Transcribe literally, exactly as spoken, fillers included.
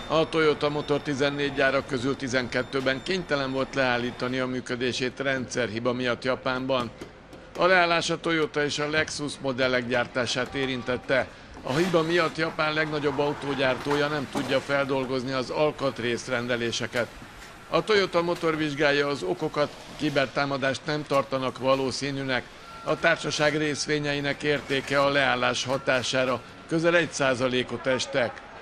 A Toyota Motor tizennégy gyára közül tizenkettőben kénytelen volt leállítani a működését rendszerhiba miatt Japánban. A leállás a Toyota és a Lexus modellek gyártását érintette. A hiba miatt Japán legnagyobb autógyártója nem tudja feldolgozni az alkatrészrendeléseket. A Toyota Motor vizsgálja az okokat, kibertámadást nem tartanak valószínűnek. A társaság részvényeinek értéke a leállás hatására közel egy százalékot estek.